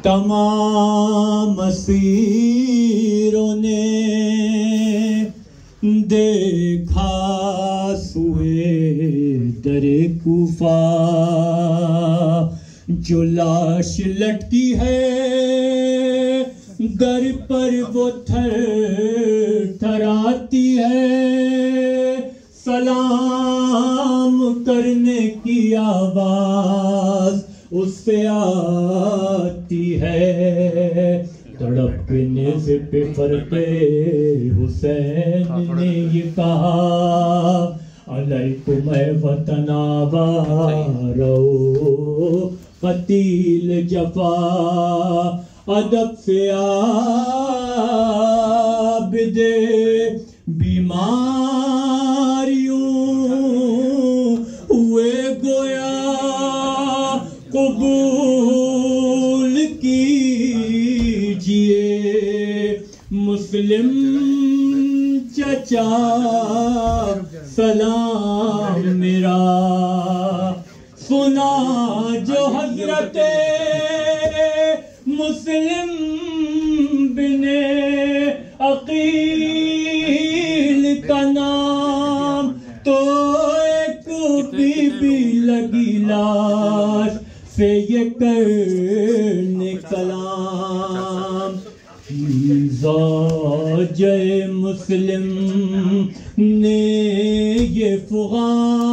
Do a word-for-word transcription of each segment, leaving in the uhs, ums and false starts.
तमाम असीरों ने देखा सुए दरे कूफा, जो लाश लटकी है दर पर वो थर थराती है, सलाम करने की आवाज उससे आती है। तड़पने से पे फरके हुसैन ने ये कहा, अलैकुम वतनावारो कतील जफा, अदब से आबिदे बीमारियों हुए गोया, कबूल कीजिए मुस्लिम चचा सलाम मेरा। सुना जो हजरते मुस्लिम बिने अकील का नाम, तो एक बीबी लगी लाश से ये करने कलाम। ज़ौजे मुस्लिम ने ये फुगा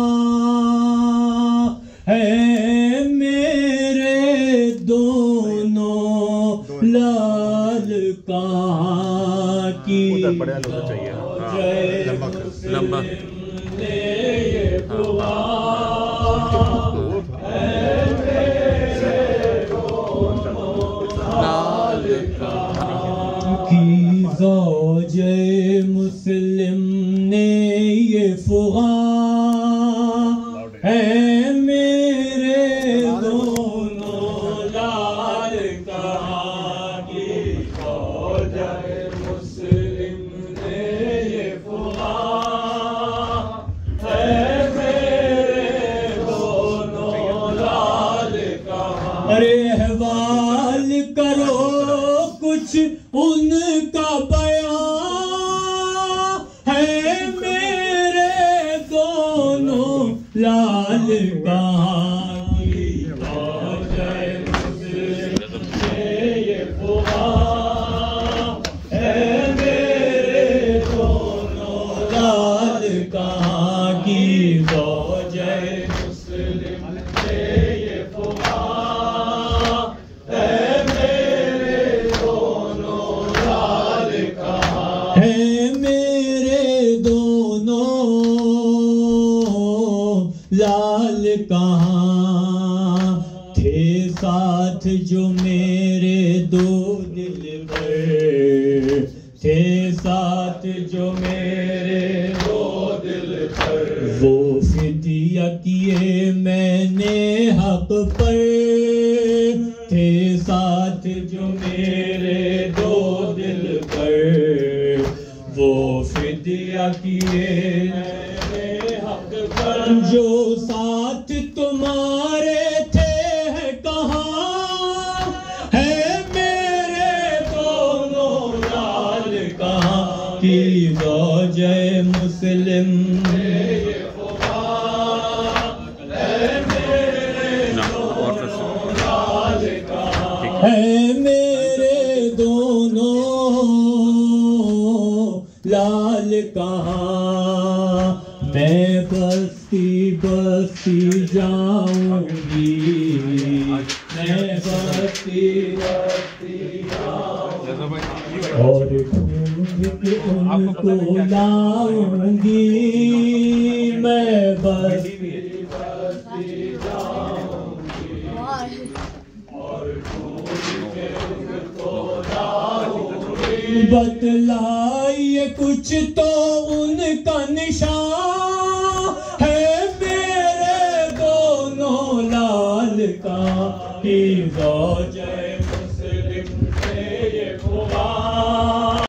है मेरे दोनों लाल कहाँ की। लंबा ने ये फुगा है मेरे दोनों लाल कहाँ की। ज़ौजे मुस्लिम ने ये फुगा है मेरे दोनों लाल कहाँ की। ज़ौजे मुस्लिम ने ये फुगा है मेरे दोनों लाल कहाँ। अरे हवाल करो कुछ उनका बयान, है मेरे दोनों लाल कहाँ की। ज़ौजे मुस्लिम ने ये फुगा है मेरे दोनों लाल कहाँ की। ज़ौजे मुस्लिम ने ये फुगा है मेरे दोनों लाल कहाँ है मेरे दोनों लाल कहाँ। थे साथ जो मेरे दो दिल पर, थे साथ जो मेरे दो दिल पर, वो फिदिया किए मैंने हक पर। थे साथ जो मेरे दो दिल पर, वो फिदिया किए मैंने हक पर। जो साथ तुम्हारे थे है कहाँ, है मेरे दोनों लाल कहाँ की। ज़ौजे मुस्लिम ने ये फुगा है मेरे दोनों लाल कहाँ, है मेरे दोनों लाल कहाँ। मैं बस्ती बस्ती जाऊंगी, मैं बस्ती बस्ती जाऊंगी, और ढूंढ के उनको लाऊंगी। मैं बस्ती बस्ती जाऊंगी, और ढूंढ के उनको लाऊंगी। बतलाइए कुछ तो उनका निशान, है मेरे दोनों लाल कहाँ की। ज़ौजे